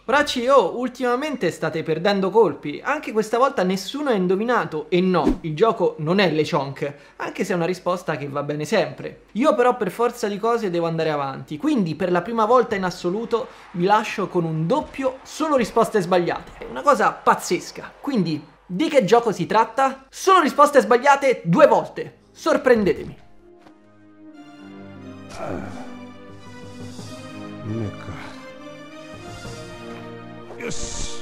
Poracci, oh, ultimamente state perdendo colpi, anche questa volta nessuno ha indovinato e no, il gioco non è LeChonk, anche se è una risposta che va bene sempre. Io però per forza di cose devo andare avanti, quindi per la prima volta in assoluto vi lascio con un doppio solo risposte sbagliate, è una cosa pazzesca, quindi di che gioco si tratta? Solo risposte sbagliate 2 volte, sorprendetemi. Yes.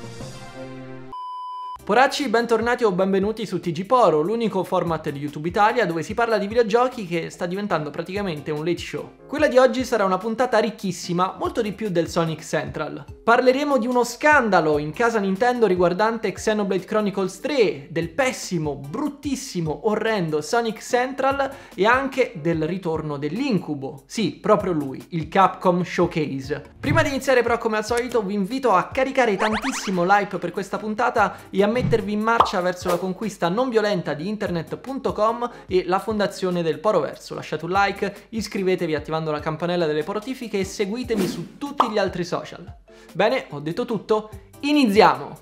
Poracci, bentornati o benvenuti su TG Poro, l'unico format di YouTube Italia dove si parla di videogiochi che sta diventando praticamente un late show. Quella di oggi sarà una puntata ricchissima, molto di più del Sonic Central. Parleremo di uno scandalo in casa Nintendo riguardante Xenoblade Chronicles 3, del pessimo, bruttissimo, orrendo Sonic Central e anche del ritorno dell'incubo. Sì, proprio lui, il Capcom Showcase. Prima di iniziare però, come al solito, vi invito a caricare tantissimo l'hype per questa puntata e a mettervi in marcia verso la conquista non violenta di internet.com e la fondazione del Poroverso. Lasciate un like, iscrivetevi attivando la campanella delle notifiche e seguitemi su tutti gli altri social. Bene, ho detto tutto, iniziamo!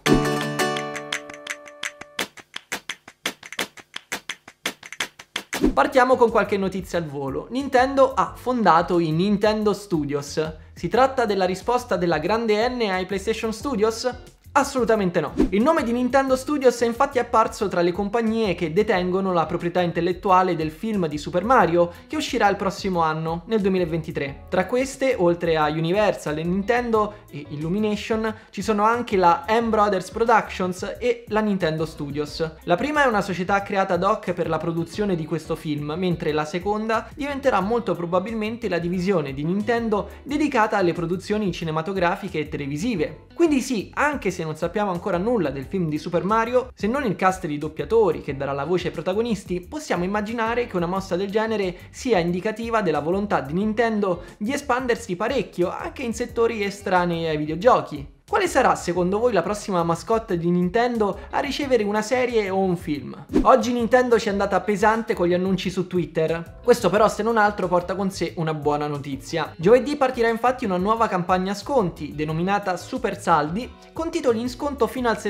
Partiamo con qualche notizia al volo. Nintendo ha fondato i Nintendo Studios. Si tratta della risposta della grande N ai PlayStation Studios? Assolutamente no. Il nome di Nintendo Studios è infatti apparso tra le compagnie che detengono la proprietà intellettuale del film di Super Mario che uscirà il prossimo anno, nel 2023. Tra queste, oltre a Universal e Nintendo e Illumination, ci sono anche la M Brothers Productions e la Nintendo Studios. La prima è una società creata ad hoc per la produzione di questo film, mentre la seconda diventerà molto probabilmente la divisione di Nintendo dedicata alle produzioni cinematografiche e televisive. Quindi sì, anche se non sappiamo ancora nulla del film di Super Mario, se non il cast di doppiatori che darà la voce ai protagonisti, possiamo immaginare che una mossa del genere sia indicativa della volontà di Nintendo di espandersi parecchio anche in settori estranei ai videogiochi. Quale sarà secondo voi la prossima mascotte di Nintendo a ricevere una serie o un film? Oggi Nintendo ci è andata pesante con gli annunci su Twitter. Questo però se non altro porta con sé una buona notizia. Giovedì partirà infatti una nuova campagna sconti, denominata Super Saldi, con titoli in sconto fino al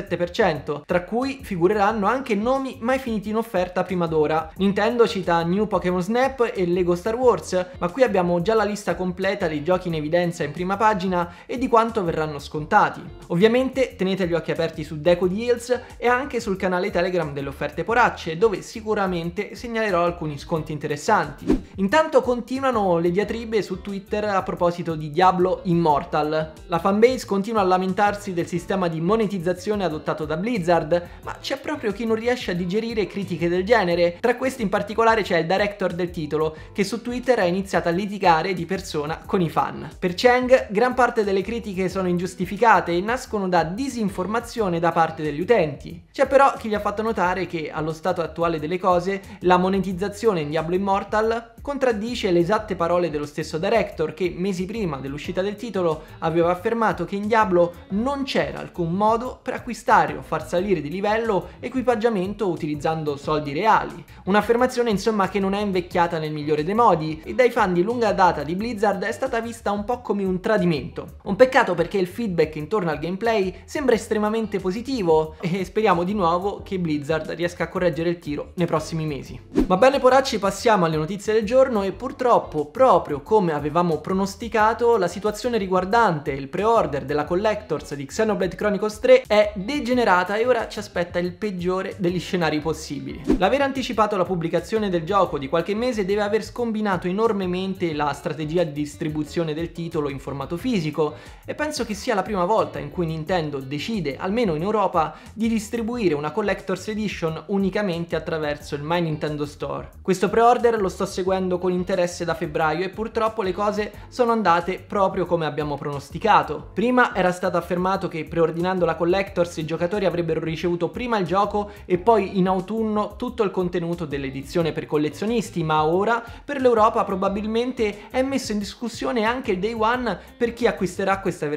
67%, tra cui figureranno anche nomi mai finiti in offerta prima d'ora. Nintendo cita New Pokémon Snap e Lego Star Wars, ma qui abbiamo già la lista completa dei giochi in evidenza in prima pagina e di quanto verranno scontati. Ovviamente tenete gli occhi aperti su Deco Deals e anche sul canale Telegram delle offerte poracce, dove sicuramente segnalerò alcuni sconti interessanti. Intanto continuano le diatribe su Twitter a proposito di Diablo Immortal. La fanbase continua a lamentarsi del sistema di monetizzazione adottato da Blizzard, ma c'è proprio chi non riesce a digerire critiche del genere. Tra questi in particolare c'è il director del titolo, che su Twitter ha iniziato a litigare di persona con i fan. Per Cheng, gran parte delle critiche sono ingiustificate e nascono da disinformazione da parte degli utenti. C'è però chi gli ha fatto notare che allo stato attuale delle cose la monetizzazione in Diablo Immortal contraddice le esatte parole dello stesso director che mesi prima dell'uscita del titolo aveva affermato che in Diablo non c'era alcun modo per acquistare o far salire di livello equipaggiamento utilizzando soldi reali. Un'affermazione insomma che non è invecchiata nel migliore dei modi e dai fan di lunga data di Blizzard è stata vista un po' come un tradimento. Un peccato perché il feedback intorno al gameplay sembra estremamente positivo e speriamo di nuovo che Blizzard riesca a correggere il tiro nei prossimi mesi. Va bene poracci, passiamo alle notizie del giorno e purtroppo, proprio come avevamo pronosticato, la situazione riguardante il pre-order della Collectors di Xenoblade Chronicles 3 è degenerata e ora ci aspetta il peggiore degli scenari possibili. L'aver anticipato la pubblicazione del gioco di qualche mese deve aver scombinato enormemente la strategia di distribuzione del titolo in formato fisico e penso che sia la prima volta in cui Nintendo decide, almeno in Europa, di distribuire una Collector's Edition unicamente attraverso il My Nintendo Store. Questo pre-order lo sto seguendo con interesse da febbraio e purtroppo le cose sono andate proprio come abbiamo pronosticato. Prima era stato affermato che preordinando la Collector's i giocatori avrebbero ricevuto prima il gioco e poi in autunno tutto il contenuto dell'edizione per collezionisti, ma ora per l'Europa probabilmente è messo in discussione anche il Day One per chi acquisterà questa versione.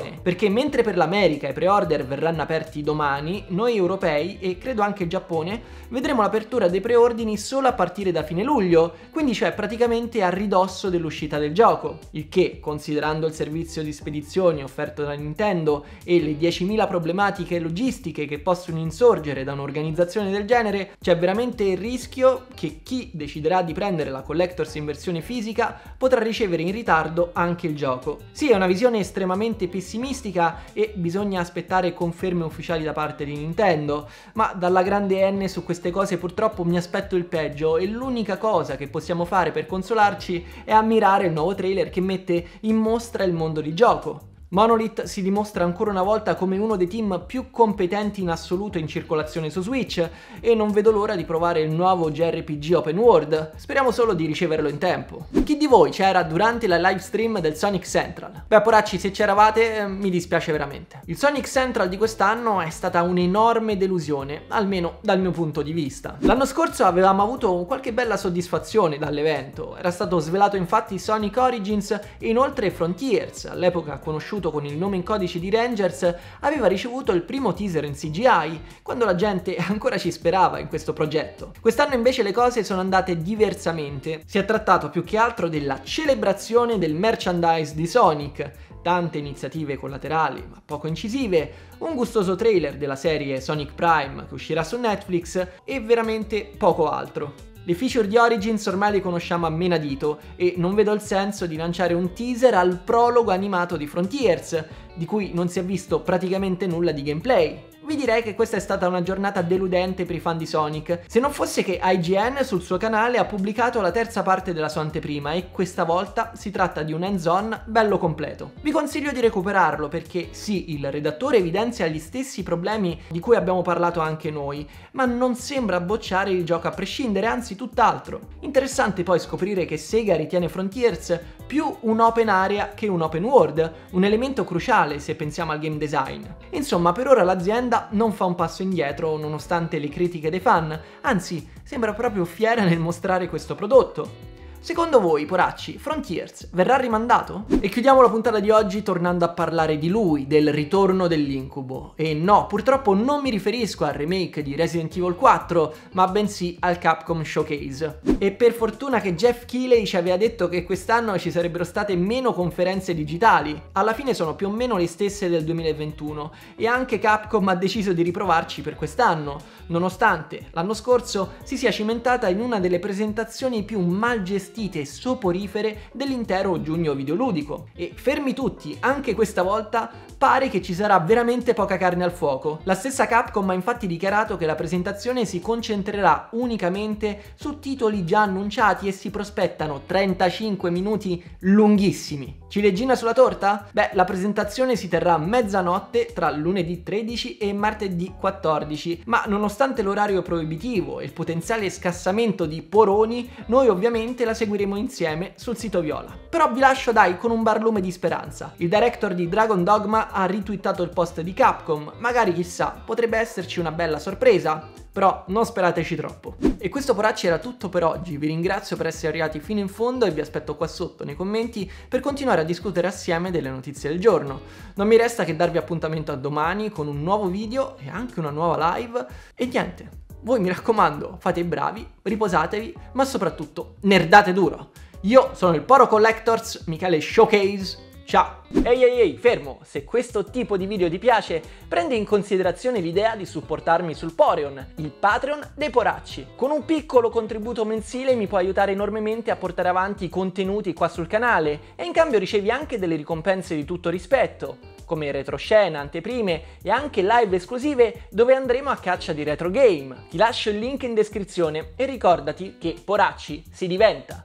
attenzione, perché mentre per l'America i pre-order verranno aperti domani, noi europei e credo anche il Giappone vedremo l'apertura dei preordini solo a partire da fine luglio, quindi cioè praticamente a ridosso dell'uscita del gioco, il che, considerando il servizio di spedizioni offerto da Nintendo e le 10.000 problematiche logistiche che possono insorgere da un'organizzazione del genere, c'è veramente il rischio che chi deciderà di prendere la Collector's in versione fisica potrà ricevere in ritardo anche il gioco. Sì, è una visione estremamente pessimistica e bisogna aspettare conferme ufficiali da parte di Nintendo, ma dalla grande N su queste cose purtroppo mi aspetto il peggio e l'unica cosa che possiamo fare per consolarci è ammirare il nuovo trailer che mette in mostra il mondo di gioco. Monolith si dimostra ancora una volta come uno dei team più competenti in assoluto in circolazione su Switch e non vedo l'ora di provare il nuovo JRPG Open World. Speriamo solo di riceverlo in tempo. Chi di voi c'era durante la live stream del Sonic Central? Beh, poracci, se c'eravate mi dispiace veramente. Il Sonic Central di quest'anno è stata un'enorme delusione, almeno dal mio punto di vista. L'anno scorso avevamo avuto qualche bella soddisfazione dall'evento. Era stato svelato infatti Sonic Origins e inoltre Frontiers, all'epoca conosciuto con il nome in codice di Rangers, aveva ricevuto il primo teaser in CGI, quando la gente ancora ci sperava in questo progetto. Quest'anno invece le cose sono andate diversamente. Si è trattato più che altro della celebrazione del merchandise di Sonic, tante iniziative collaterali ma poco incisive, un gustoso trailer della serie Sonic Prime che uscirà su Netflix e veramente poco altro. Le feature di Origins ormai le conosciamo a menadito e non vedo il senso di lanciare un teaser al prologo animato di Frontiers, di cui non si è visto praticamente nulla di gameplay. Vi direi che questa è stata una giornata deludente per i fan di Sonic, se non fosse che IGN sul suo canale ha pubblicato la terza parte della sua anteprima e questa volta si tratta di un hands-on bello completo. Vi consiglio di recuperarlo perché sì, il redattore evidenzia gli stessi problemi di cui abbiamo parlato anche noi, ma non sembra bocciare il gioco a prescindere, anzi tutt'altro. Interessante poi scoprire che Sega ritiene Frontiers più un open area che un open world, un elemento cruciale se pensiamo al game design. Insomma, per ora l'azienda non fa un passo indietro nonostante le critiche dei fan, anzi sembra proprio fiera nel mostrare questo prodotto. Secondo voi, poracci, Frontiers verrà rimandato? E chiudiamo la puntata di oggi tornando a parlare di lui, del ritorno dell'incubo. E no, purtroppo non mi riferisco al remake di Resident Evil 4, ma bensì al Capcom Showcase. E per fortuna che Jeff Keighley ci aveva detto che quest'anno ci sarebbero state meno conferenze digitali. Alla fine sono più o meno le stesse del 2021 e anche Capcom ha deciso di riprovarci per quest'anno, nonostante l'anno scorso si sia cimentata in una delle presentazioni più mal gestite e soporifere dell'intero giugno videoludico. E fermi tutti, anche questa volta pare che ci sarà veramente poca carne al fuoco. La stessa Capcom ha infatti dichiarato che la presentazione si concentrerà unicamente su titoli già annunciati e si prospettano 35 minuti lunghissimi. Ciliegina sulla torta? Beh, la presentazione si terrà a mezzanotte tra lunedì 13 e martedì 14, ma nonostante l'orario proibitivo e il potenziale scassamento di poroni, noi ovviamente la seguiremo insieme sul sito Viola. Però vi lascio dai con un barlume di speranza. Il director di Dragon Dogma ha retweetato il post di Capcom, magari chissà, potrebbe esserci una bella sorpresa. Però non sperateci troppo. E questo poracci era tutto per oggi, vi ringrazio per essere arrivati fino in fondo e vi aspetto qua sotto nei commenti per continuare a discutere assieme delle notizie del giorno. Non mi resta che darvi appuntamento a domani con un nuovo video e anche una nuova live e niente, voi mi raccomando fate i bravi, riposatevi, ma soprattutto nerdate duro. Io sono il Poro Collectors, Michele Showcase. Ciao! Ehi, fermo! Se questo tipo di video ti piace, prendi in considerazione l'idea di supportarmi sul Poreon, il Patreon dei poracci. Con un piccolo contributo mensile mi puoi aiutare enormemente a portare avanti i contenuti qua sul canale e in cambio ricevi anche delle ricompense di tutto rispetto, come retroscena, anteprime e anche live esclusive dove andremo a caccia di retro game. Ti lascio il link in descrizione e ricordati che poracci si diventa!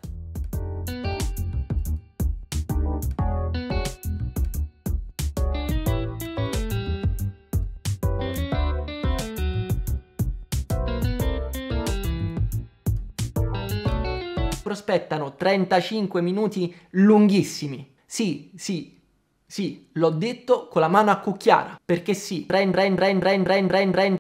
Prospettano 35 minuti lunghissimi. Sì, l'ho detto con la mano a cucchiara. Perché sì,